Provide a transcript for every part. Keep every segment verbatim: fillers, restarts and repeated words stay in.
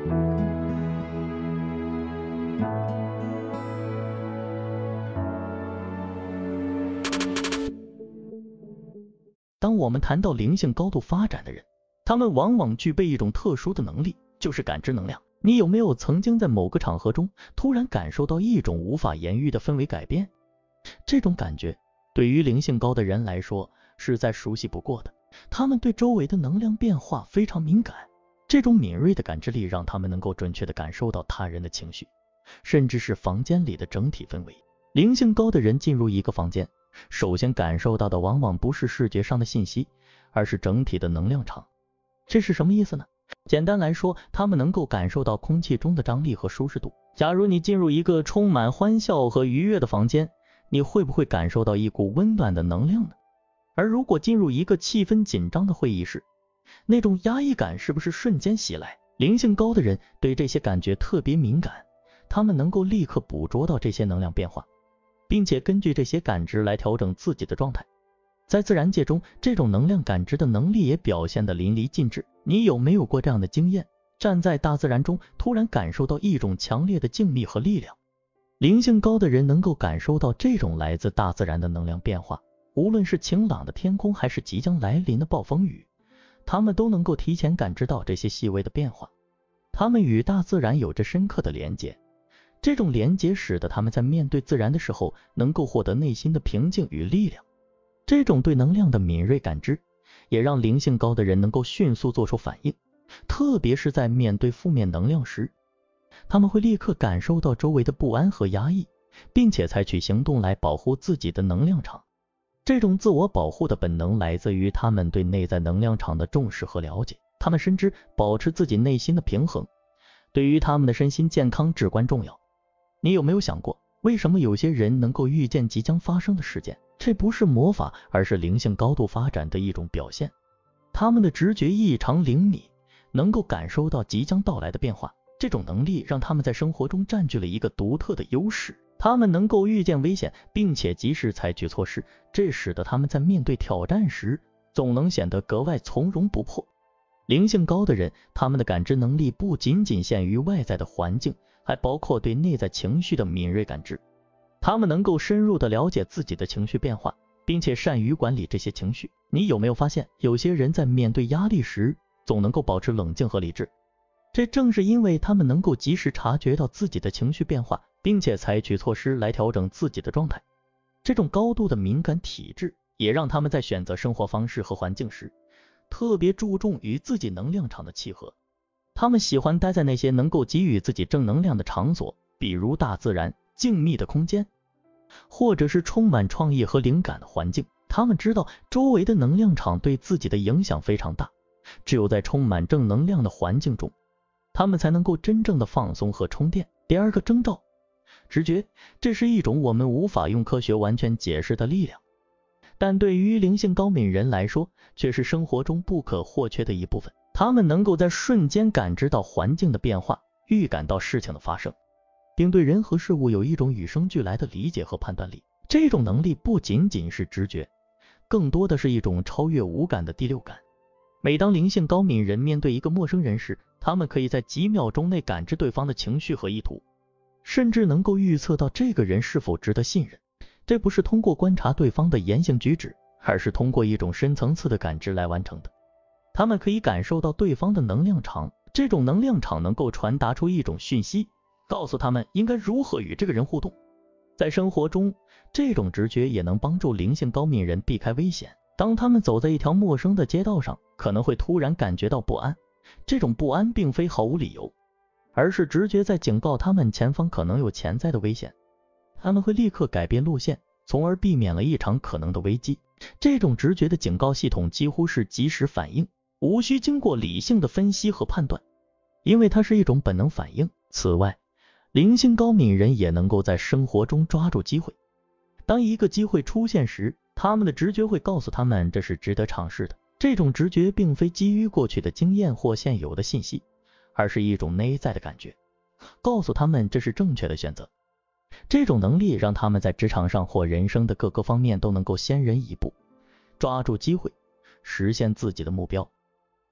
当我们谈到灵性高度发展的人，他们往往具备一种特殊的能力，就是感知能量。你有没有曾经在某个场合中突然感受到一种无法言喻的氛围改变？这种感觉对于灵性高的人来说是再熟悉不过的，他们对周围的能量变化非常敏感，这种敏锐的感知力让他们能够准确地感受到他人的情绪，甚至是房间里的整体氛围。灵性高的人进入一个房间，首先感受到的往往不是视觉上的信息，而是整体的能量场。这是什么意思呢？简单来说，他们能够感受到空气中的张力和舒适度。假如你进入一个充满欢笑和愉悦的房间，你会不会感受到一股温暖的能量呢？而如果进入一个气氛紧张的会议室，那种压抑感是不是瞬间袭来？灵性高的人对这些感觉特别敏感，他们能够立刻捕捉到这些能量变化，并且根据这些感知来调整自己的状态。在自然界中，这种能量感知的能力也表现得淋漓尽致。你有没有过这样的经验？站在大自然中，突然感受到一种强烈的静谧和力量。灵性高的人能够感受到这种来自大自然的能量变化，无论是晴朗的天空还是即将来临的暴风雨，他们都能够提前感知到这些细微的变化。他们与大自然有着深刻的连结，这种连结使得他们在面对自然的时候能够获得内心的平静与力量。这种对能量的敏锐感知也让灵性高的人能够迅速做出反应，特别是在面对负面能量时，他们会立刻感受到周围的不安和压抑，并且采取行动来保护自己的能量场。这种自我保护的本能来自于他们对内在能量场的重视和了解，他们深知保持自己内心的平衡对于他们的身心健康至关重要。你有没有想过，为什么有些人能够预见即将发生的事件？这不是魔法，而是灵性高度发展的一种表现。他们的直觉异常灵敏，能够感受到即将到来的变化。这种能力让他们在生活中占据了一个独特的优势，他们能够预见危险，并且及时采取措施，这使得他们在面对挑战时总能显得格外从容不迫。灵性高的人，他们的感知能力不仅仅限于外在的环境，还包括对内在情绪的敏锐感知。他们能够深入地了解自己的情绪变化，并且善于管理这些情绪。你有没有发现，有些人在面对压力时总能够保持冷静和理智？这正是因为他们能够及时察觉到自己的情绪变化，并且采取措施来调整自己的状态。这种高度的敏感体质也让他们在选择生活方式和环境时特别注重与自己能量场的契合。他们喜欢待在那些能够给予自己正能量的场所，比如大自然、静谧的空间，或者是充满创意和灵感的环境。他们知道周围的能量场对自己的影响非常大，只有在充满正能量的环境中，他们才能够真正的放松和充电。第二个征兆，直觉，这是一种我们无法用科学完全解释的力量，但对于灵性高敏人来说，却是生活中不可或缺的一部分。他们能够在瞬间感知到环境的变化，预感到事情的发生，并对人和事物有一种与生俱来的理解和判断力。这种能力不仅仅是直觉，更多的是一种超越五感的第六感。每当灵性高敏人面对一个陌生人时，他们可以在几秒钟内感知对方的情绪和意图，甚至能够预测到这个人是否值得信任。这不是通过观察对方的言行举止，而是通过一种深层次的感知来完成的。他们可以感受到对方的能量场，这种能量场能够传达出一种讯息，告诉他们应该如何与这个人互动。在生活中，这种直觉也能帮助灵性高敏人避开危险。当他们走在一条陌生的街道上，可能会突然感觉到不安，这种不安并非毫无理由，而是直觉在警告他们前方可能有潜在的危险。他们会立刻改变路线，从而避免了一场可能的危机。这种直觉的警告系统几乎是即时反应，无需经过理性的分析和判断，因为它是一种本能反应。此外，灵性高敏人也能够在生活中抓住机会。当一个机会出现时，他们的直觉会告诉他们这是值得尝试的。这种直觉并非基于过去的经验或现有的信息，而是一种内在的感觉，告诉他们这是正确的选择。这种能力让他们在职场上或人生的各个方面都能够先人一步，抓住机会，实现自己的目标。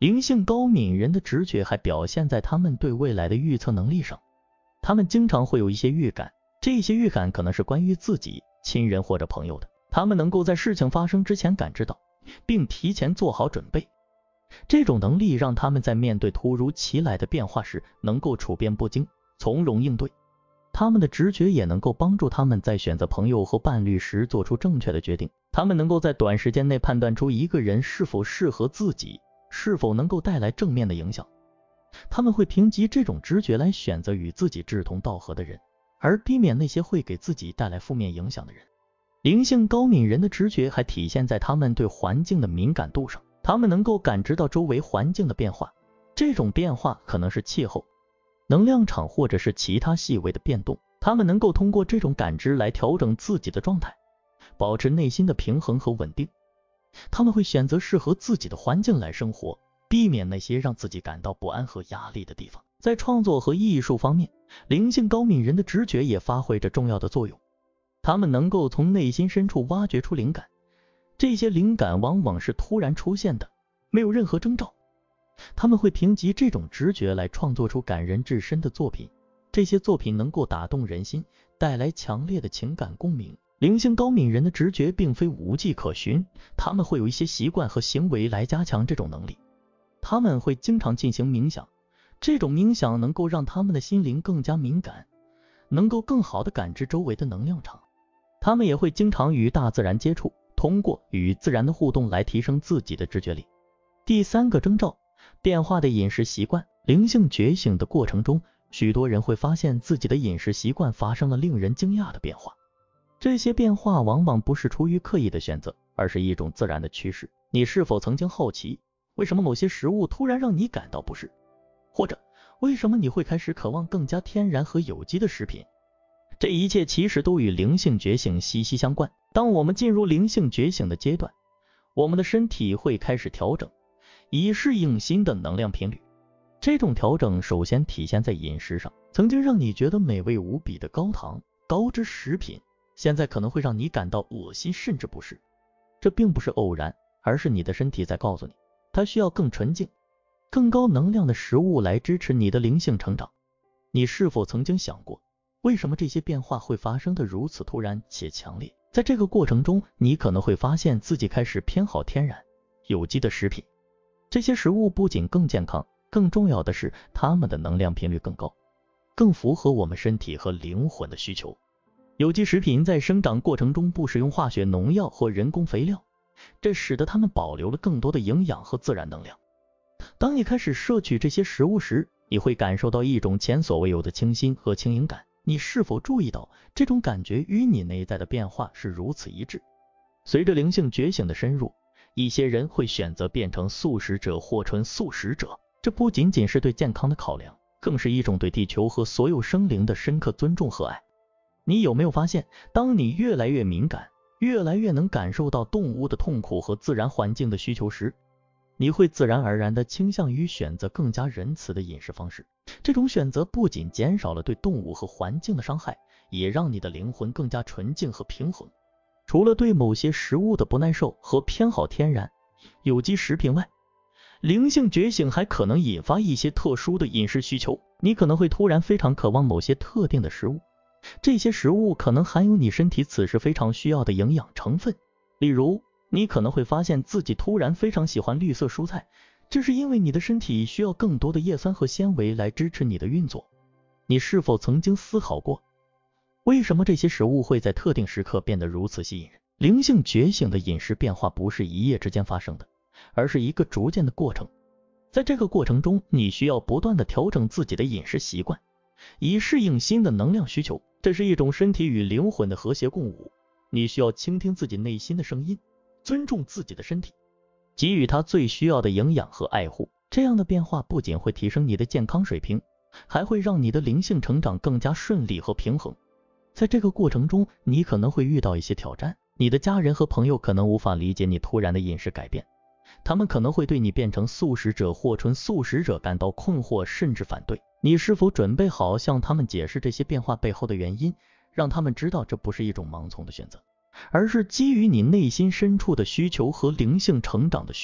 灵性高敏人的直觉还表现在他们对未来的预测能力上，他们经常会有一些预感，这些预感可能是关于自己、亲人或者朋友的，他们能够在事情发生之前感知到，并提前做好准备。这种能力让他们在面对突如其来的变化时能够处变不惊，从容应对。他们的直觉也能够帮助他们在选择朋友和伴侣时做出正确的决定，他们能够在短时间内判断出一个人是否适合自己，是否能够带来正面的影响。他们会凭借这种直觉来选择与自己志同道合的人，而避免那些会给自己带来负面影响的人。灵性高敏人的直觉还体现在他们对环境的敏感度上，他们能够感知到周围环境的变化，这种变化可能是气候、能量场或者是其他细微的变动，他们能够通过这种感知来调整自己的状态，保持内心的平衡和稳定。他们会选择适合自己的环境来生活，避免那些让自己感到不安和压力的地方。在创作和艺术方面，灵性高敏人的直觉也发挥着重要的作用，他们能够从内心深处挖掘出灵感，这些灵感往往是突然出现的，没有任何征兆。他们会凭借这种直觉来创作出感人至深的作品，这些作品能够打动人心，带来强烈的情感共鸣。灵性高敏人的直觉并非无迹可寻，他们会有一些习惯和行为来加强这种能力。他们会经常进行冥想，这种冥想能够让他们的心灵更加敏感，能够更好地感知周围的能量场。他们也会经常与大自然接触，通过与自然的互动来提升自己的直觉力。第三个征兆，变化的饮食习惯。灵性觉醒的过程中，许多人会发现自己的饮食习惯发生了令人惊讶的变化。这些变化往往不是出于刻意的选择，而是一种自然的趋势。你是否曾经好奇，为什么某些食物突然让你感到不适？或者，为什么你会开始渴望更加天然和有机的食品？这一切其实都与灵性觉醒息息相关。当我们进入灵性觉醒的阶段，我们的身体会开始调整，以适应新的能量频率。这种调整首先体现在饮食上，曾经让你觉得美味无比的高糖、高脂食品，现在可能会让你感到恶心甚至不适。这并不是偶然，而是你的身体在告诉你，它需要更纯净、更高能量的食物来支持你的灵性成长。你是否曾经想过，为什么这些变化会发生得如此突然且强烈？在这个过程中，你可能会发现自己开始偏好天然、有机的食品。这些食物不仅更健康，更重要的是它们的能量频率更高，更符合我们身体和灵魂的需求。有机食品在生长过程中不使用化学农药或人工肥料，这使得它们保留了更多的营养和自然能量。当你开始摄取这些食物时，你会感受到一种前所未有的清新和轻盈感。你是否注意到这种感觉与你内在的变化是如此一致？随着灵性觉醒的深入，一些人会选择变成素食者或纯素食者，这不仅仅是对健康的考量，更是一种对地球和所有生灵的深刻尊重和爱。你有没有发现，当你越来越敏感，越来越能感受到动物的痛苦和自然环境的需求时，你会自然而然地倾向于选择更加仁慈的饮食方式。这种选择不仅减少了对动物和环境的伤害，也让你的灵魂更加纯净和平衡。除了对某些食物的不耐受和偏好天然、有机食品外，灵性觉醒还可能引发一些特殊的饮食需求。你可能会突然非常渴望某些特定的食物，这些食物可能含有你身体此时非常需要的营养成分。例如，你可能会发现自己突然非常喜欢绿色蔬菜，这是因为你的身体需要更多的叶酸和纤维来支持你的运作。你是否曾经思考过，为什么这些食物会在特定时刻变得如此吸引人？灵性觉醒的饮食变化不是一夜之间发生的，而是一个逐渐的过程。在这个过程中，你需要不断地调整自己的饮食习惯，以适应新的能量需求。这是一种身体与灵魂的和谐共舞。你需要倾听自己内心的声音，尊重自己的身体，给予它最需要的营养和爱护。这样的变化不仅会提升你的健康水平，还会让你的灵性成长更加顺利和平衡。在这个过程中，你可能会遇到一些挑战，你的家人和朋友可能无法理解你突然的饮食改变，他们可能会对你变成素食者或纯素食者感到困惑甚至反对。你是否准备好向他们解释这些变化背后的原因，让他们知道这不是一种盲从的选择，而是基于你内心深处的需求和灵性成长的需要？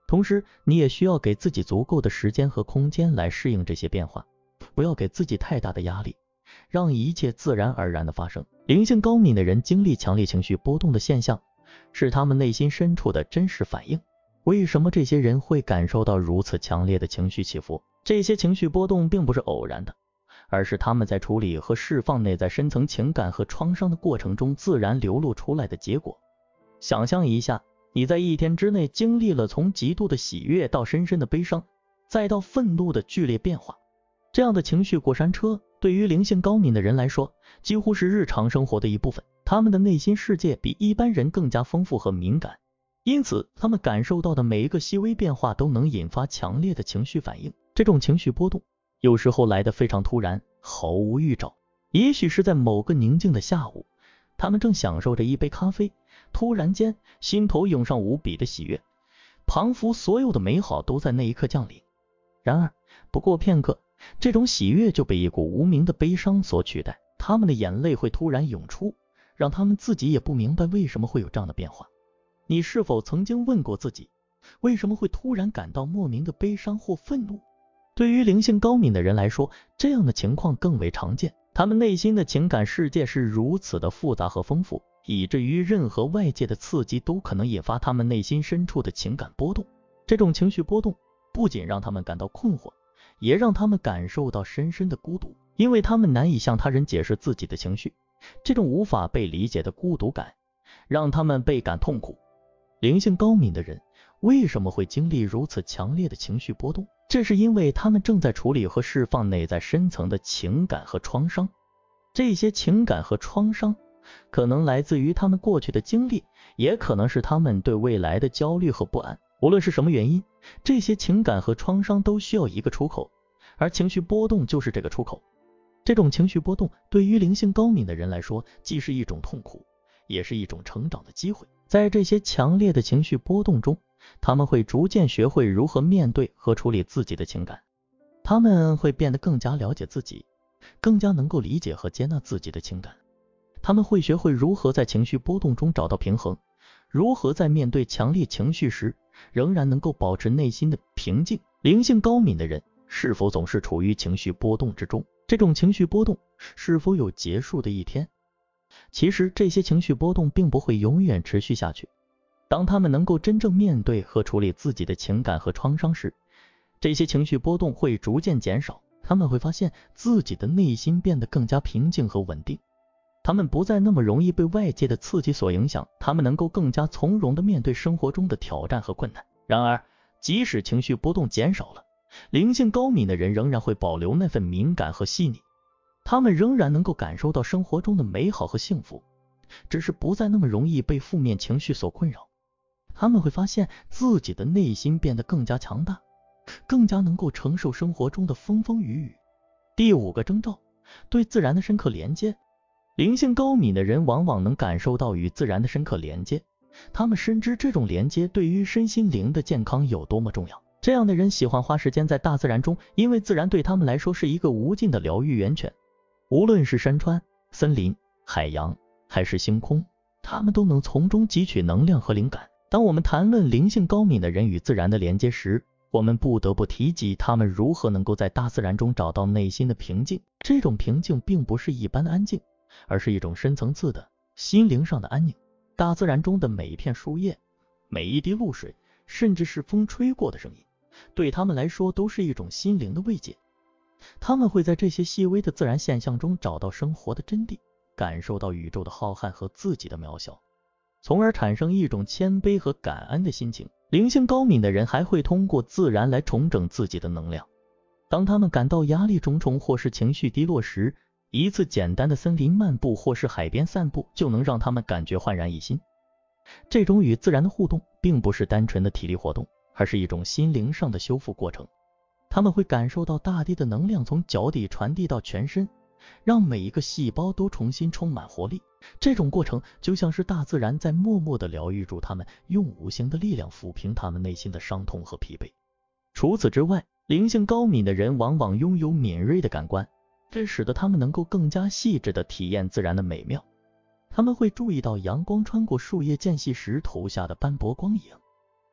同时，你也需要给自己足够的时间和空间来适应这些变化，不要给自己太大的压力，让一切自然而然的发生。灵性高敏的人经历强烈情绪波动的现象，是他们内心深处的真实反应。为什么这些人会感受到如此强烈的情绪起伏？这些情绪波动并不是偶然的，而是他们在处理和释放内在深层情感和创伤的过程中自然流露出来的结果。想象一下，你在一天之内经历了从极度的喜悦到深深的悲伤，再到愤怒的剧烈变化。这样的情绪过山车对于灵性高敏的人来说，几乎是日常生活的一部分。他们的内心世界比一般人更加丰富和敏感，因此他们感受到的每一个细微变化都能引发强烈的情绪反应。这种情绪波动有时候来得非常突然，毫无预兆。也许是在某个宁静的下午，他们正享受着一杯咖啡，突然间心头涌上无比的喜悦，仿佛所有的美好都在那一刻降临。然而不过片刻，这种喜悦就被一股无名的悲伤所取代，他们的眼泪会突然涌出，让他们自己也不明白为什么会有这样的变化。你是否曾经问过自己，为什么会突然感到莫名的悲伤或愤怒？对于灵性高敏的人来说，这样的情况更为常见。他们内心的情感世界是如此的复杂和丰富，以至于任何外界的刺激都可能引发他们内心深处的情感波动。这种情绪波动不仅让他们感到困惑，也让他们感受到深深的孤独，因为他们难以向他人解释自己的情绪。这种无法被理解的孤独感让他们倍感痛苦。灵性高敏的人为什么会经历如此强烈的情绪波动？这是因为他们正在处理和释放内在深层的情感和创伤。这些情感和创伤可能来自于他们过去的经历，也可能是他们对未来的焦虑和不安。无论是什么原因，这些情感和创伤都需要一个出口，而情绪波动就是这个出口。这种情绪波动对于灵性高敏的人来说，既是一种痛苦，也是一种成长的机会。在这些强烈的情绪波动中，他们会逐渐学会如何面对和处理自己的情感。他们会变得更加了解自己，更加能够理解和接纳自己的情感。他们会学会如何在情绪波动中找到平衡，如何在面对强烈情绪时仍然能够保持内心的平静。灵性高敏的人是否总是处于情绪波动之中？这种情绪波动是否有结束的一天？其实这些情绪波动并不会永远持续下去。当他们能够真正面对和处理自己的情感和创伤时，这些情绪波动会逐渐减少。他们会发现自己的内心变得更加平静和稳定，他们不再那么容易被外界的刺激所影响，他们能够更加从容地面对生活中的挑战和困难。然而，即使情绪波动减少了，灵性高敏的人仍然会保留那份敏感和细腻，他们仍然能够感受到生活中的美好和幸福，只是不再那么容易被负面情绪所困扰。他们会发现自己的内心变得更加强大，更加能够承受生活中的风风雨雨。第五个征兆，对自然的深刻连接。灵性高敏的人往往能感受到与自然的深刻连接，他们深知这种连接对于身心灵的健康有多么重要。这样的人喜欢花时间在大自然中，因为自然对他们来说是一个无尽的疗愈源泉。无论是山川、森林、海洋还是星空，他们都能从中汲取能量和灵感。当我们谈论灵性高敏的人与自然的连接时，我们不得不提及他们如何能够在大自然中找到内心的平静。这种平静并不是一般的安静，而是一种深层次的心灵上的安宁。大自然中的每一片树叶，每一滴露水，甚至是风吹过的声音，对他们来说都是一种心灵的慰藉。他们会在这些细微的自然现象中找到生活的真谛，感受到宇宙的浩瀚和自己的渺小，从而产生一种谦卑和感恩的心情。灵性高敏的人还会通过自然来重整自己的能量。当他们感到压力重重或是情绪低落时，一次简单的森林漫步或是海边散步就能让他们感觉焕然一新。这种与自然的互动并不是单纯的体力活动，而是一种心灵上的修复过程。他们会感受到大地的能量从脚底传递到全身，让每一个细胞都重新充满活力。这种过程就像是大自然在默默地疗愈住他们，用无形的力量抚平他们内心的伤痛和疲惫。除此之外，灵性高敏的人往往拥有敏锐的感官，这使得他们能够更加细致地体验自然的美妙。他们会注意到阳光穿过树叶间隙时投下的斑驳光影，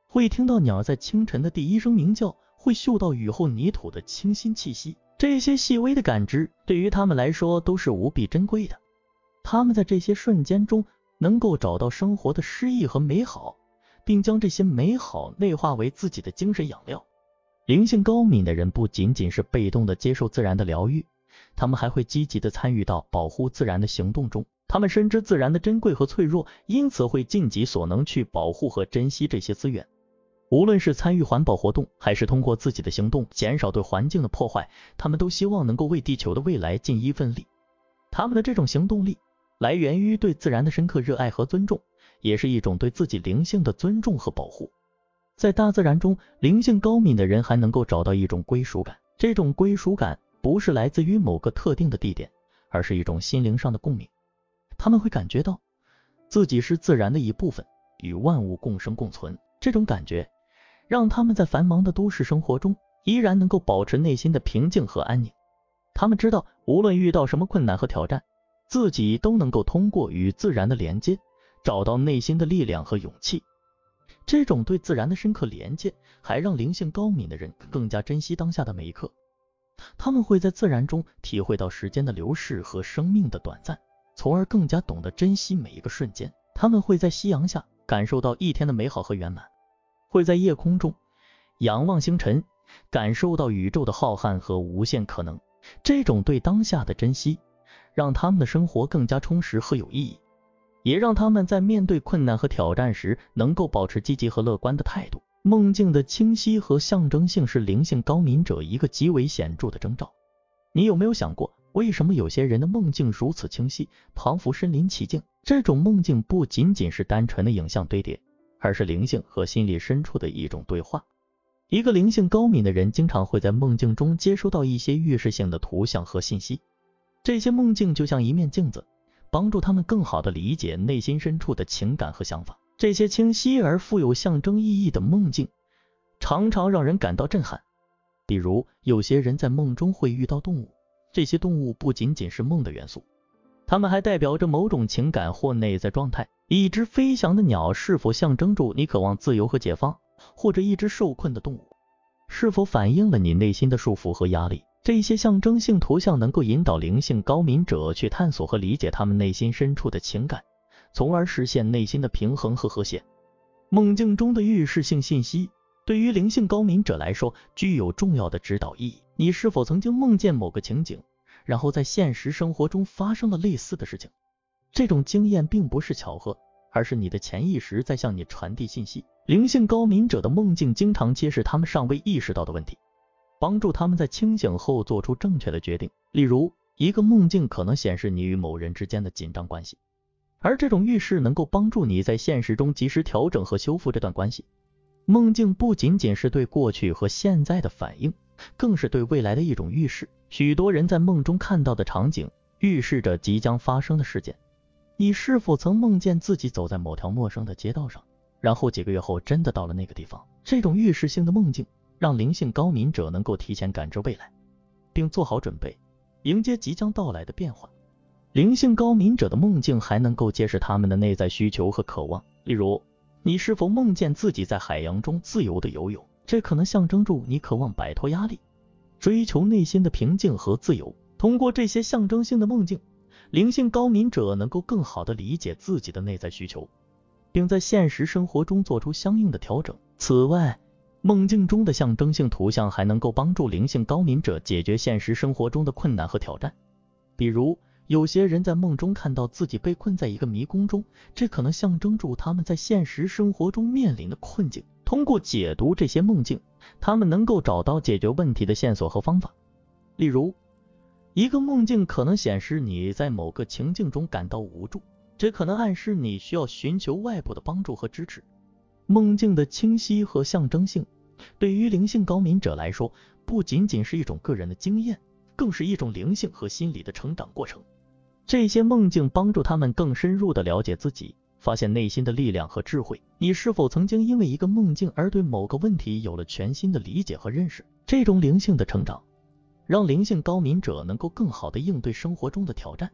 会听到鸟在清晨的第一声鸣叫，会嗅到雨后泥土的清新气息。这些细微的感知对于他们来说都是无比珍贵的。他们在这些瞬间中能够找到生活的诗意和美好，并将这些美好内化为自己的精神养料。灵性高敏的人不仅仅是被动的接受自然的疗愈，他们还会积极的参与到保护自然的行动中。他们深知自然的珍贵和脆弱，因此会尽己所能去保护和珍惜这些资源。无论是参与环保活动，还是通过自己的行动减少对环境的破坏，他们都希望能够为地球的未来尽一份力。他们的这种行动力来源于对自然的深刻热爱和尊重，也是一种对自己灵性的尊重和保护。在大自然中，灵性高敏的人还能够找到一种归属感，这种归属感不是来自于某个特定的地点，而是一种心灵上的共鸣。他们会感觉到自己是自然的一部分，与万物共生共存。这种感觉让他们在繁忙的都市生活中依然能够保持内心的平静和安宁。他们知道无论遇到什么困难和挑战，自己都能够通过与自然的连接找到内心的力量和勇气。这种对自然的深刻连接还让灵性高敏的人更加珍惜当下的每一刻。他们会在自然中体会到时间的流逝和生命的短暂，从而更加懂得珍惜每一个瞬间。他们会在夕阳下感受到一天的美好和圆满，会在夜空中仰望星辰，感受到宇宙的浩瀚和无限可能。这种对当下的珍惜让他们的生活更加充实和有意义，也让他们在面对困难和挑战时能够保持积极和乐观的态度。梦境的清晰和象征性是灵性高敏者一个极为显著的征兆。你有没有想过，为什么有些人的梦境如此清晰，仿佛身临其境？这种梦境不仅仅是单纯的影像堆叠，而是灵性和心理深处的一种对话。一个灵性高敏的人经常会在梦境中接收到一些预示性的图像和信息，这些梦境就像一面镜子，帮助他们更好地理解内心深处的情感和想法。这些清晰而富有象征意义的梦境常常让人感到震撼。比如有些人在梦中会遇到动物，这些动物不仅仅是梦的元素，它们还代表着某种情感或内在状态。一只飞翔的鸟是否象征住你渴望自由和解放，或者一只受困的动物是否反映了你内心的束缚和压力？这些象征性图像能够引导灵性高敏者去探索和理解他们内心深处的情感，从而实现内心的平衡和和谐。梦境中的预示性信息对于灵性高敏者来说具有重要的指导意义。你是否曾经梦见某个情景，然后在现实生活中发生了类似的事情？这种经验并不是巧合，而是你的潜意识在向你传递信息。灵性高敏者的梦境经常揭示他们尚未意识到的问题，帮助他们在清醒后做出正确的决定。例如，一个梦境可能显示你与某人之间的紧张关系，而这种预示能够帮助你在现实中及时调整和修复这段关系。梦境不仅仅是对过去和现在的反应，更是对未来的一种预示。许多人在梦中看到的场景预示着即将发生的事件。你是否曾梦见自己走在某条陌生的街道上，然后几个月后真的到了那个地方？这种预示性的梦境让灵性高敏者能够提前感知未来，并做好准备，迎接即将到来的变化。灵性高敏者的梦境还能够揭示他们的内在需求和渴望。例如，你是否梦见自己在海洋中自由地游泳？这可能象征住你渴望摆脱压力，追求内心的平静和自由。通过这些象征性的梦境，灵性高敏者能够更好地理解自己的内在需求，并在现实生活中做出相应的调整。此外，梦境中的象征性图像还能够帮助灵性高敏者解决现实生活中的困难和挑战。比如，有些人在梦中看到自己被困在一个迷宫中，这可能象征住他们在现实生活中面临的困境。通过解读这些梦境，他们能够找到解决问题的线索和方法。例如，一个梦境可能显示你在某个情境中感到无助，这可能暗示你需要寻求外部的帮助和支持。梦境的清晰和象征性对于灵性高敏者来说，不仅仅是一种个人的经验，更是一种灵性和心理的成长过程。这些梦境帮助他们更深入地了解自己，发现内心的力量和智慧。你是否曾经因为一个梦境而对某个问题有了全新的理解和认识？这种灵性的成长让灵性高敏者能够更好地应对生活中的挑战，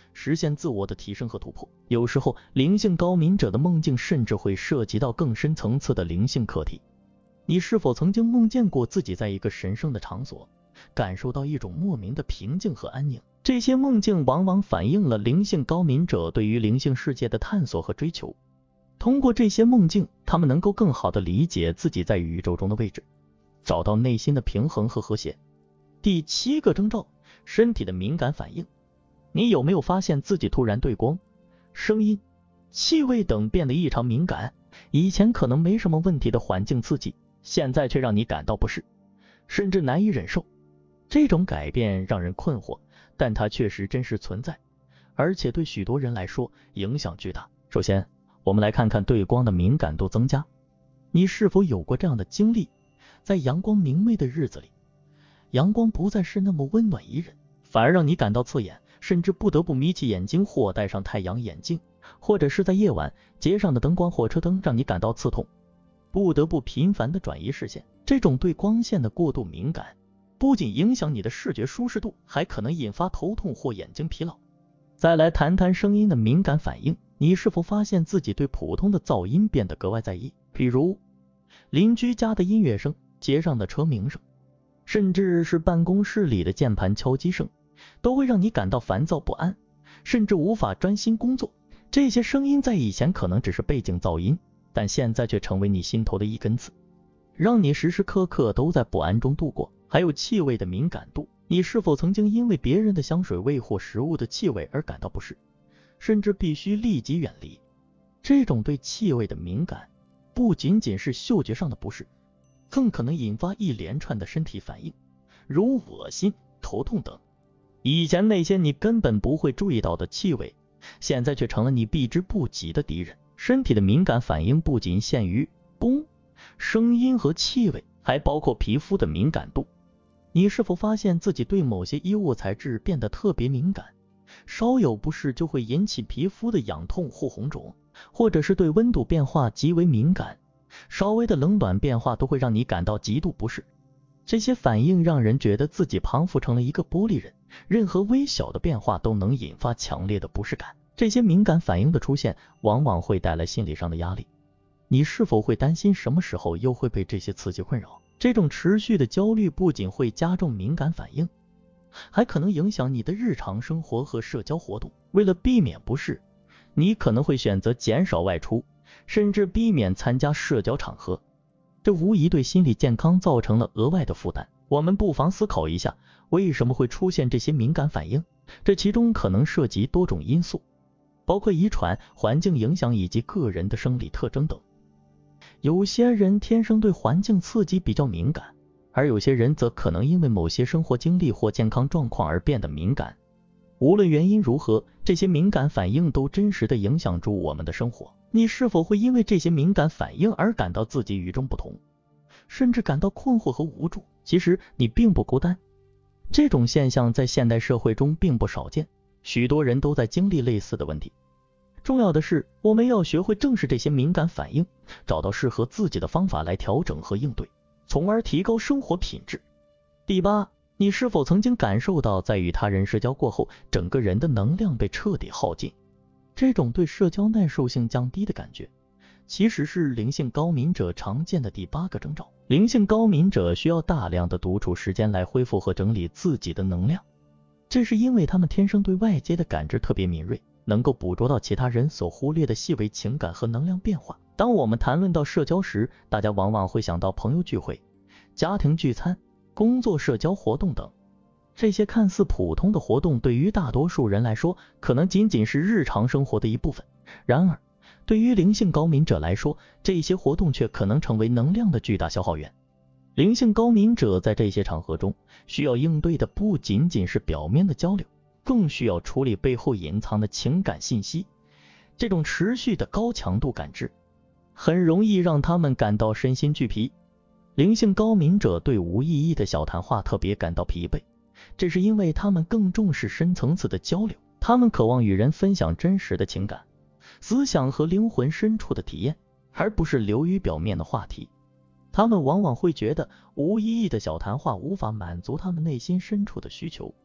实现自我的提升和突破。有时候，灵性高敏者的梦境甚至会涉及到更深层次的灵性课题。你是否曾经梦见过自己在一个神圣的场所，感受到一种莫名的平静和安宁？这些梦境往往反映了灵性高敏者对于灵性世界的探索和追求。通过这些梦境，他们能够更好地理解自己在宇宙中的位置，找到内心的平衡和和谐。第七个征兆，身体的敏感反应。你有没有发现自己突然对光、声音、气味等变得异常敏感？以前可能没什么问题的环境刺激，现在却让你感到不适，甚至难以忍受。这种改变让人困惑，但它确实真实存在，而且对许多人来说影响巨大。首先，我们来看看对光的敏感度增加。你是否有过这样的经历？在阳光明媚的日子里，阳光不再是那么温暖宜人，反而让你感到刺眼，甚至不得不眯起眼睛或戴上太阳眼镜。或者是在夜晚，街上的灯光或车灯让你感到刺痛，不得不频繁地转移视线。这种对光线的过度敏感不仅影响你的视觉舒适度，还可能引发头痛或眼睛疲劳。再来谈谈声音的敏感反应。你是否发现自己对普通的噪音变得格外在意？比如邻居家的音乐声、街上的车鸣声，甚至是办公室里的键盘敲击声，都会让你感到烦躁不安，甚至无法专心工作。这些声音在以前可能只是背景噪音，但现在却成为你心头的一根刺，让你时时刻刻都在不安中度过。还有气味的敏感度。你是否曾经因为别人的香水味或食物的气味而感到不适，甚至必须立即远离？这种对气味的敏感不仅仅是嗅觉上的不适，更可能引发一连串的身体反应，如恶心、头痛等。以前那些你根本不会注意到的气味，现在却成了你避之不及的敌人。身体的敏感反应不仅限于光、声音和气味，还包括皮肤的敏感度。你是否发现自己对某些衣物材质变得特别敏感？稍有不适就会引起皮肤的痒痛或红肿，或者是对温度变化极为敏感，稍微的冷暖变化都会让你感到极度不适。这些反应让人觉得自己彷佛成了一个玻璃人，任何微小的变化都能引发强烈的不适感。这些敏感反应的出现往往会带来心理上的压力。你是否会担心什么时候又会被这些刺激困扰？这种持续的焦虑不仅会加重敏感反应，还可能影响你的日常生活和社交活动。为了避免不适，你可能会选择减少外出，甚至避免参加社交场合。这无疑对心理健康造成了额外的负担。我们不妨思考一下，为什么会出现这些敏感反应？这其中可能涉及多种因素，包括遗传、环境影响以及个人的生理特征等。有些人天生对环境刺激比较敏感，而有些人则可能因为某些生活经历或健康状况而变得敏感。无论原因如何，这些敏感反应都真实地影响住我们的生活。你是否会因为这些敏感反应而感到自己与众不同，甚至感到困惑和无助？其实你并不孤单，这种现象在现代社会中并不少见，许多人都在经历类似的问题。重要的是，我们要学会正视这些敏感反应，找到适合自己的方法来调整和应对，从而提高生活品质。第八，你是否曾经感受到在与他人社交过后，整个人的能量被彻底耗尽？这种对社交耐受性降低的感觉，其实是灵性高敏者常见的第八个征兆。灵性高敏者需要大量的独处时间来恢复和整理自己的能量，这是因为他们天生对外界的感知特别敏锐，能够捕捉到其他人所忽略的细微情感和能量变化。当我们谈论到社交时，大家往往会想到朋友聚会、家庭聚餐、工作社交活动等。这些看似普通的活动对于大多数人来说可能仅仅是日常生活的一部分，然而对于灵性高敏者来说，这些活动却可能成为能量的巨大消耗源。灵性高敏者在这些场合中需要应对的不仅仅是表面的交流，更需要处理背后隐藏的情感信息。这种持续的高强度感知很容易让他们感到身心俱疲。灵性高敏者对无意义的小谈话特别感到疲惫，这是因为他们更重视深层次的交流，他们渴望与人分享真实的情感、思想和灵魂深处的体验，而不是流于表面的话题。他们往往会觉得无意义的小谈话无法满足他们内心深处的需求，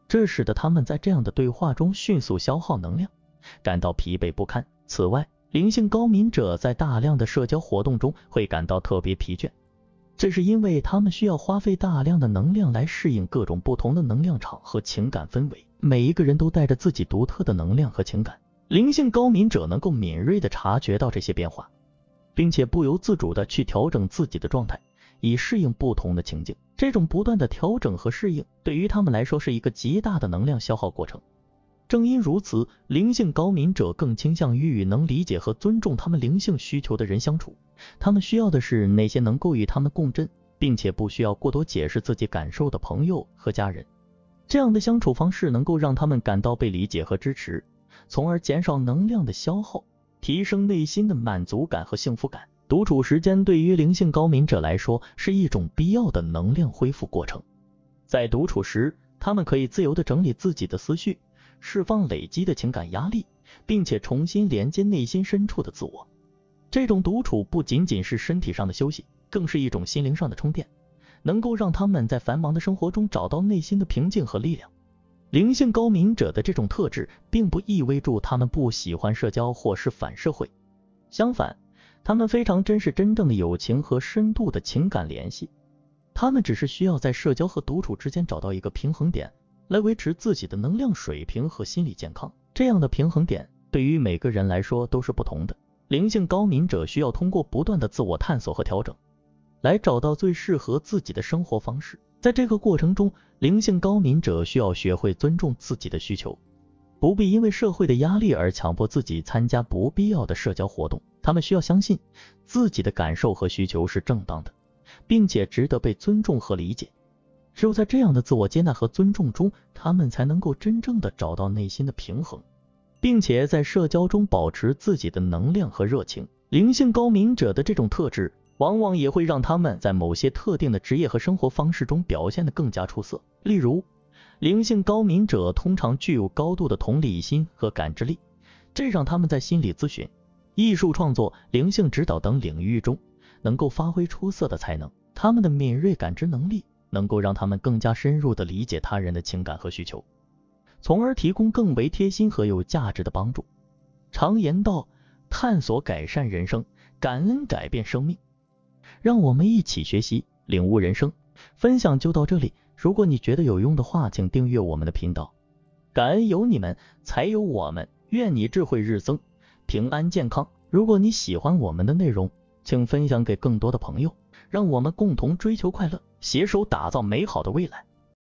这使得他们在这样的对话中迅速消耗能量，感到疲惫不堪。此外，灵性高敏者在大量的社交活动中会感到特别疲倦，这是因为他们需要花费大量的能量来适应各种不同的能量场和情感氛围。每一个人都带着自己独特的能量和情感，灵性高敏者能够敏锐地察觉到这些变化，并且不由自主地去调整自己的状态，以适应不同的情境。这种不断的调整和适应对于他们来说是一个极大的能量消耗过程。正因如此，灵性高敏者更倾向于与能理解和尊重他们灵性需求的人相处。他们需要的是那些能够与他们共振，并且不需要过多解释自己感受的朋友和家人。这样的相处方式能够让他们感到被理解和支持，从而减少能量的消耗，提升内心的满足感和幸福感。独处时间对于灵性高敏者来说是一种必要的能量恢复过程。在独处时，他们可以自由地整理自己的思绪，释放累积的情感压力，并且重新连接内心深处的自我。这种独处不仅仅是身体上的休息，更是一种心灵上的充电，能够让他们在繁忙的生活中找到内心的平静和力量。灵性高敏者的这种特质并不意味着他们不喜欢社交或是反社会，相反，他们非常珍视真正的友情和深度的情感联系。他们只是需要在社交和独处之间找到一个平衡点，来维持自己的能量水平和心理健康。这样的平衡点对于每个人来说都是不同的。灵性高敏者需要通过不断的自我探索和调整，来找到最适合自己的生活方式。在这个过程中，灵性高敏者需要学会尊重自己的需求，不必因为社会的压力而强迫自己参加不必要的社交活动。他们需要相信自己的感受和需求是正当的，并且值得被尊重和理解。只有在这样的自我接纳和尊重中，他们才能够真正的找到内心的平衡，并且在社交中保持自己的能量和热情。灵性高敏者的这种特质往往也会让他们在某些特定的职业和生活方式中表现得更加出色。例如，灵性高敏者通常具有高度的同理心和感知力，这让他们在心理咨询、艺术创作、灵性指导等领域中能够发挥出色的才能。他们的敏锐感知能力能够让他们更加深入地理解他人的情感和需求，从而提供更为贴心和有价值的帮助。常言道，探索改善人生，感恩改变生命。让我们一起学习，领悟人生。分享就到这里，如果你觉得有用的话，请订阅我们的频道。感恩有你们，才有我们。愿你智慧日增，平安健康。如果你喜欢我们的内容，请分享给更多的朋友，让我们共同追求快乐，携手打造美好的未来。